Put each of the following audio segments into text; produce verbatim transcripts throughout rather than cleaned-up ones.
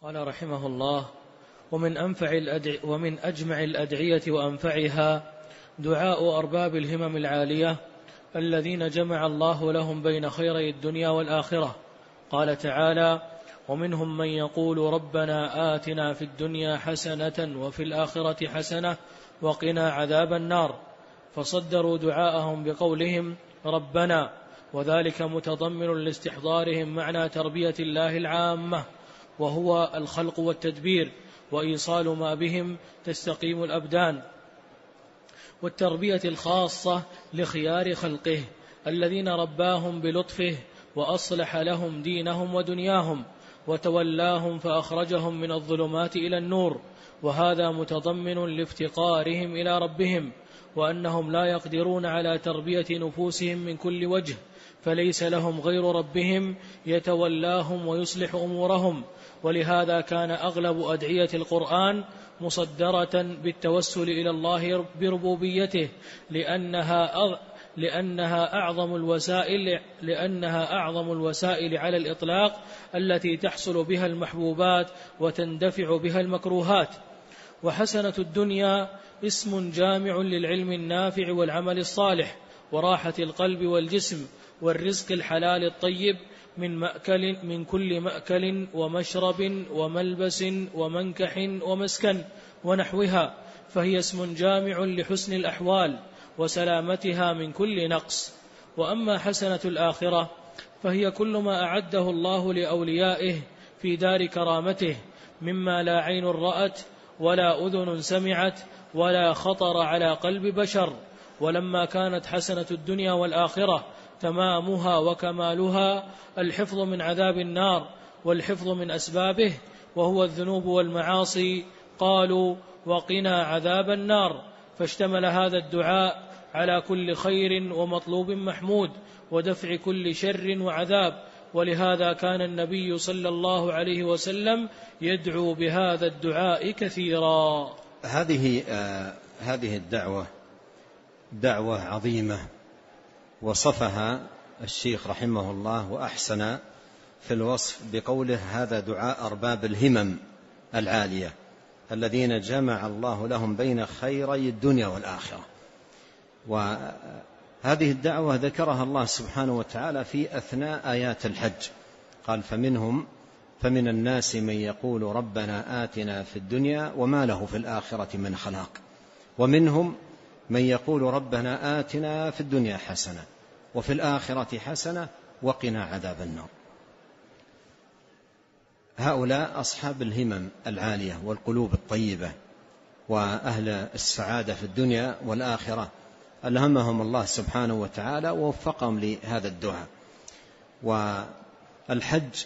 قال رحمه الله: ومن, أنفع الأدع ومن أجمع الأدعية وأنفعها دعاء أرباب الهمم العالية الذين جمع الله لهم بين خيري الدنيا والآخرة. قال تعالى: ومنهم من يقول ربنا آتنا في الدنيا حسنة وفي الآخرة حسنة وقنا عذاب النار، فصدروا دعاءهم بقولهم ربنا، وذلك متضمن لاستحضارهم معنى تربية الله العامة، وهو الخلق والتدبير وإيصال ما بهم تستقيم الأبدان، والتربية الخاصة لخيار خلقه الذين رباهم بلطفه وأصلح لهم دينهم ودنياهم وتولاهم فأخرجهم من الظلمات إلى النور، وهذا متضمن لافتقارهم إلى ربهم، وأنهم لا يقدرون على تربية نفوسهم من كل وجه، فليس لهم غير ربهم يتولاهم ويصلح أمورهم. ولهذا كان أغلب أدعية القرآن مصدرة بالتوسل إلى الله بربوبيته، لأنها أغ... لأنها أعظم الوسائل لأنها أعظم الوسائل على الإطلاق التي تحصل بها المحبوبات وتندفع بها المكروهات. وحسنة الدنيا اسم جامع للعلم النافع والعمل الصالح وراحة القلب والجسم والرزق الحلال الطيب من مأكل من كل مأكل ومشرب وملبس ومنكح ومسكن ونحوها، فهي اسم جامع لحسن الأحوال وسلامتها من كل نقص. وأما حسنة الآخرة فهي كل ما أعده الله لأوليائه في دار كرامته مما لا عين رأت ولا أذن سمعت ولا خطر على قلب بشر. ولما كانت حسنة الدنيا والآخرة تمامها وكمالها الحفظ من عذاب النار والحفظ من أسبابه وهو الذنوب والمعاصي، قالوا وقنا عذاب النار، فاشتمل هذا الدعاء على كل خير ومطلوب محمود ودفع كل شر وعذاب. ولهذا كان النبي صلى الله عليه وسلم يدعو بهذا الدعاء كثيرا. هذه آه هذه الدعوة دعوة عظيمة وصفها الشيخ رحمه الله وأحسن في الوصف بقوله: هذا دعاء أرباب الهمم العالية الذين جمع الله لهم بين خيري الدنيا والآخرة. وهذه الدعوة ذكرها الله سبحانه وتعالى في أثناء آيات الحج، قال: فمنهم فمن الناس من يقول ربنا آتنا في الدنيا وما له في الآخرة من خلاق، ومنهم من يقول ربنا آتنا في الدنيا حسنة وفي الآخرة حسنة وقنا عذاب النار. هؤلاء أصحاب الهمم العالية والقلوب الطيبة وأهل السعادة في الدنيا والآخرة، ألهمهم الله سبحانه وتعالى ووفقهم لهذا الدعاء. والحج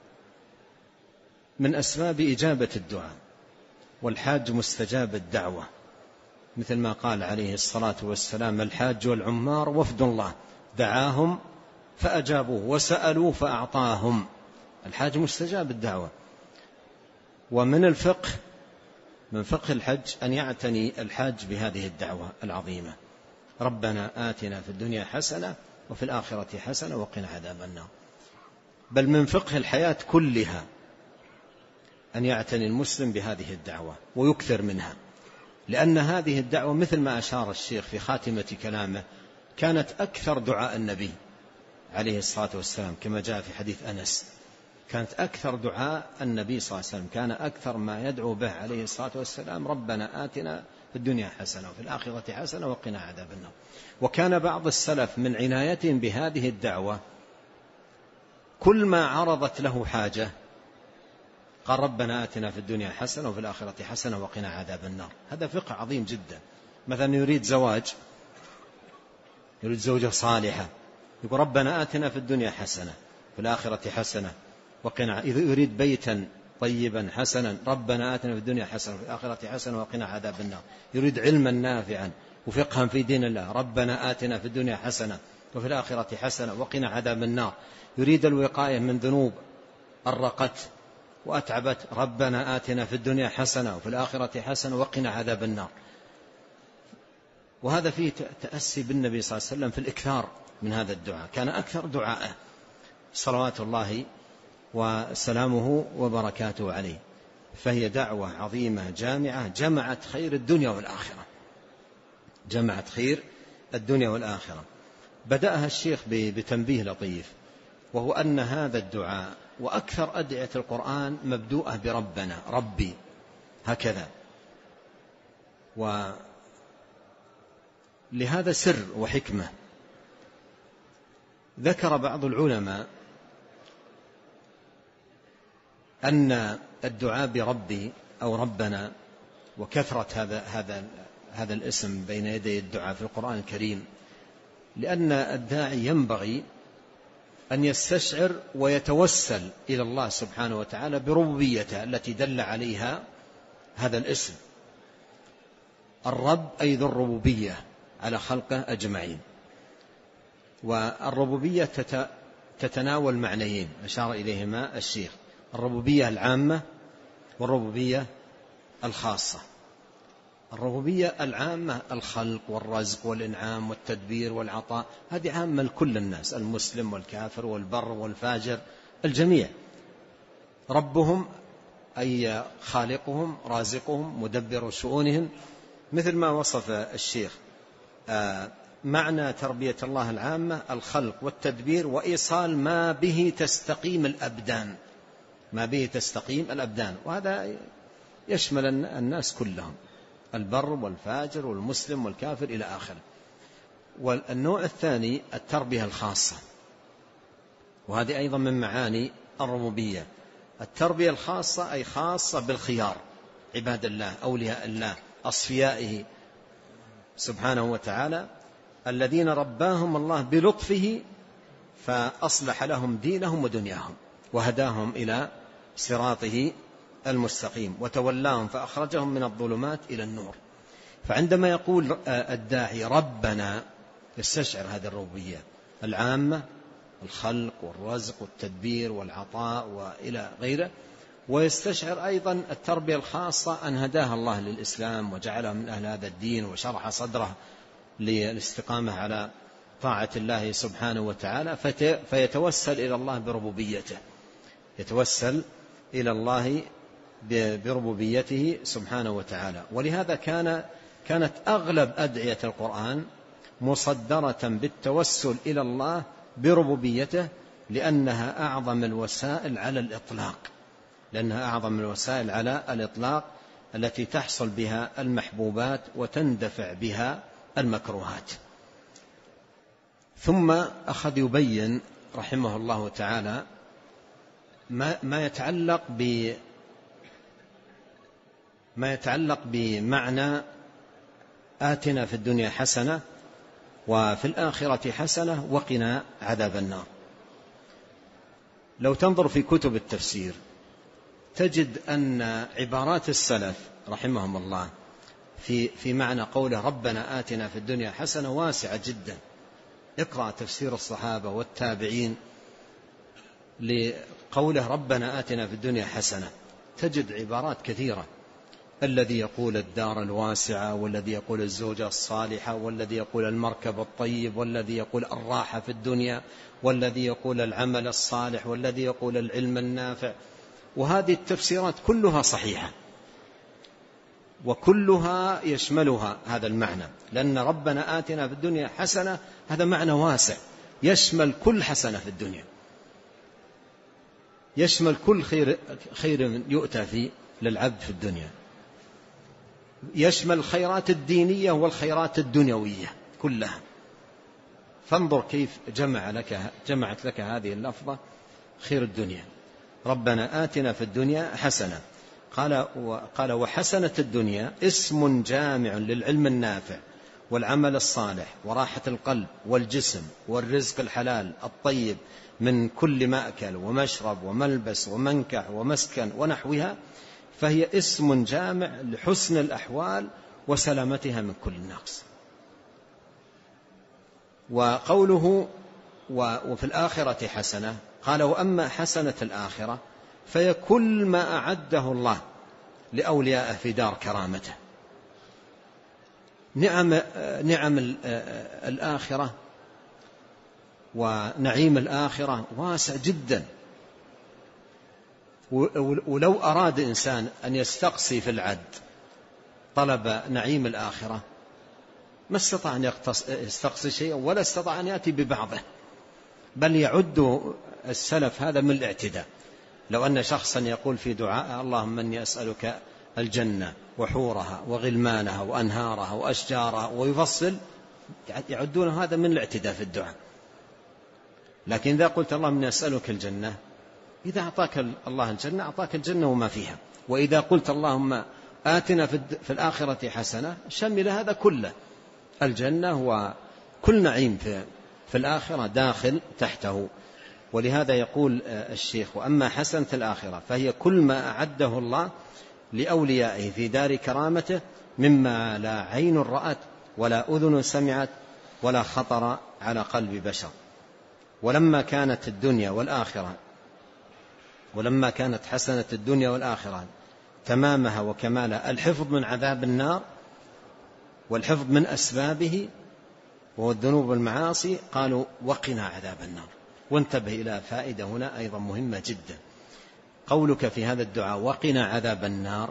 من أسباب إجابة الدعاء، والحاج مستجاب الدعوة، مثل ما قال عليه الصلاة والسلام: الحاج والعمار وفد الله دعاهم فأجابوه وسألوا فأعطاهم. الحاج مستجاب الدعوة. ومن الفقه من فقه الحج أن يعتني الحاج بهذه الدعوة العظيمة: ربنا آتنا في الدنيا حسنة وفي الآخرة حسنة وقنا عذاب النار. بل من فقه الحياة كلها أن يعتني المسلم بهذه الدعوة ويكثر منها، لأن هذه الدعوة مثل ما أشار الشيخ في خاتمة كلامه كانت أكثر دعاء النبي عليه الصلاة والسلام، كما جاء في حديث أنس، كانت أكثر دعاء النبي صلى الله عليه وسلم، كان أكثر ما يدعو به عليه الصلاة والسلام: ربنا آتنا في الدنيا حسنة وفي الآخرة حسنة وقنا عذاب النار. وكان بعض السلف من عنايتهم بهذه الدعوة كل ما عرضت له حاجة قال: ربنا آتنا في الدنيا حسنة وفي الآخرة حسنة وقنا عذاب النار. هذا فقه عظيم جدا. مثلا يريد زواج، يريد زوجة صالحة، يقول: ربنا آتنا في الدنيا حسنة في الآخرة حسنة وقنا. إذا يريد بيتا طيبا حسنا: ربنا آتنا في الدنيا حسنة وفي الآخرة حسنة وقنا عذاب النار. يريد علما نافعا وفقها في دين الله: ربنا آتنا في الدنيا حسنة وفي الآخرة حسنة وقنا عذاب النار. يريد الوقاية من ذنوب أرقت وأتعبت: ربنا آتنا في الدنيا حسنة وفي الآخرة حسنة وقنا عذاب النار. وهذا فيه تأسي بالنبي صلى الله عليه وسلم في الإكثار من هذا الدعاء، كان أكثر دعاءه صلوات الله وسلامه وبركاته عليه. فهي دعوة عظيمة جامعة جمعت خير الدنيا والآخرة، جمعت خير الدنيا والآخرة. بدأها الشيخ بتنبيه لطيف، وهو أن هذا الدعاء وأكثر أدعية القرآن مبدوءة بربنا، ربي، هكذا. ولهذا سر وحكمة. ذكر بعض العلماء أن الدعاء بربي أو ربنا وكثرة هذا هذا هذا الاسم بين يدي الدعاء في القرآن الكريم، لأن الداعي ينبغي أن يستشعر ويتوسل إلى الله سبحانه وتعالى بربوبيته التي دل عليها هذا الاسم. الرب أي ذو الربوبية على خلقه أجمعين. والربوبية تتناول معنيين أشار إليهما الشيخ: الربوبية العامة والربوبية الخاصة. الربوبية العامة الخلق والرزق والإنعام والتدبير والعطاء، هذه عامة لكل الناس، المسلم والكافر والبر والفاجر، الجميع. ربهم أي خالقهم رازقهم مدبر شؤونهم، مثل ما وصف الشيخ. آه معنى تربية الله العامة الخلق والتدبير وإيصال ما به تستقيم الأبدان، ما به تستقيم الأبدان، وهذا يشمل الناس كلهم، البر والفاجر والمسلم والكافر إلى آخره. والنوع الثاني التربية الخاصة، وهذه أيضا من معاني الربوبية. التربية الخاصة أي خاصة بالخيار، عباد الله أولياء الله أصفيائه سبحانه وتعالى، الذين رباهم الله بلطفه فأصلح لهم دينهم ودنياهم وهداهم إلى صراطه المستقيم، وتولاهم فأخرجهم من الظلمات إلى النور. فعندما يقول الداعي ربنا يستشعر هذه الربوبية العامة، الخلق والرزق والتدبير والعطاء وإلى غيره، ويستشعر أيضا التربية الخاصة أن هداها الله للإسلام وجعله من أهل هذا الدين وشرح صدره للاستقامة على طاعة الله سبحانه وتعالى، فيتوسل إلى الله بربوبيته، يتوسل إلى الله بربوبيته سبحانه وتعالى. ولهذا كان كانت أغلب أدعية القرآن مصدرة بالتوسل إلى الله بربوبيته، لأنها أعظم الوسائل على الإطلاق، لأنها أعظم الوسائل على الإطلاق التي تحصل بها المحبوبات وتندفع بها المكروهات. ثم أخذ يبين رحمه الله تعالى ما ما يتعلق ب ما يتعلق بمعنى آتنا في الدنيا حسنة وفي الآخرة حسنة وقنا عذاب النار. لو تنظر في كتب التفسير تجد أن عبارات السلف رحمهم الله في في معنى قوله ربنا آتنا في الدنيا حسنة واسعة جدا. اقرأ تفسير الصحابة والتابعين لقوله ربنا آتنا في الدنيا حسنة، تجد عبارات كثيرة: الذي يقول الدار الواسعة، والذي يقول الزوجة الصالحة، والذي يقول المركب الطيب، والذي يقول الراحة في الدنيا، والذي يقول العمل الصالح، والذي يقول العلم النافع. وهذه التفسيرات كلها صحيحة وكلها يشملها هذا المعنى، لأن ربنا آتنا في الدنيا حسنة هذا معنى واسع يشمل كل حسنة في الدنيا، يشمل كل خير, خير يؤتى فيه للعبد في الدنيا، يشمل الخيرات الدينية والخيرات الدنيوية كلها. فانظر كيف جمع لك جمعت لك هذه اللفظة خير الدنيا. ربنا آتنا في الدنيا حسنة، قال قال وحسنة الدنيا اسم جامع للعلم النافع والعمل الصالح وراحة القلب والجسم والرزق الحلال الطيب من كل مأكل ومشرب وملبس ومنكح ومسكن ونحوها، فهي اسم جامع لحسن الأحوال وسلامتها من كل نقص. وقوله وفي الآخرة حسنة، قال وأما حسنة الآخرة فهي كل ما أعده الله لأوليائه في دار كرامته. نعم, نعم الآخرة ونعيم الآخرة واسع جدا، ولو أراد إنسان أن يستقصي في العد طلب نعيم الآخرة ما استطاع أن يستقصي شيئا ولا استطاع أن يأتي ببعضه، بل يعد السلف هذا من الاعتداء. لو أن شخصا يقول في دعاء اللهم إني أسألك الجنة وحورها وغلمانها وأنهارها وأشجارها ويفصل، يعدون هذا من الاعتداء في الدعاء. لكن إذا قلت اللهم إني أسألك الجنة، إذا أعطاك الله الجنة أعطاك الجنة وما فيها. وإذا قلت اللهم آتنا في الآخرة حسنة شمل هذا كله، الجنة وكل نعيم في الآخرة داخل تحته. ولهذا يقول الشيخ وأما حسنة الآخرة فهي كل ما أعده الله لأوليائه في دار كرامته مما لا عين رأت ولا أذن سمعت ولا خطر على قلب بشر. ولما كانت الدنيا والآخرة ولما كانت حسنة الدنيا والآخرة تمامها وكمالها الحفظ من عذاب النار والحفظ من أسبابه والذنوب والمعاصي، قالوا وقنا عذاب النار. وانتبه إلى فائدة هنا أيضا مهمة جدا، قولك في هذا الدعاء وقنا عذاب النار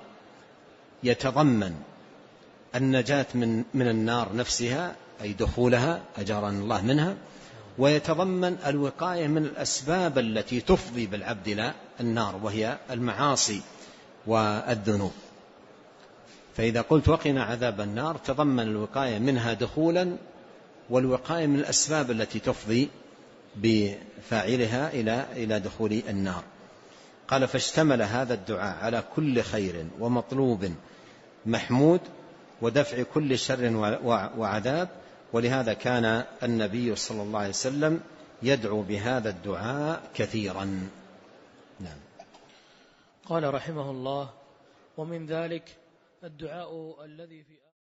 يتضمن النجاة من, من النار نفسها أي دخولها أجارنا الله منها، ويتضمن الوقاية من الأسباب التي تفضي بالعبد إلى النار وهي المعاصي والذنوب. فإذا قلت وقنا عذاب النار تضمن الوقاية منها دخولا والوقاية من الأسباب التي تفضي بفاعلها إلى إلى دخول النار. قال فاشتمل هذا الدعاء على كل خير ومطلوب محمود ودفع كل شر وعذاب، ولهذا كان النبي صلى الله عليه وسلم يدعو بهذا الدعاء كثيرا. نعم. قال رحمه الله ومن ذلك الدعاء الذي في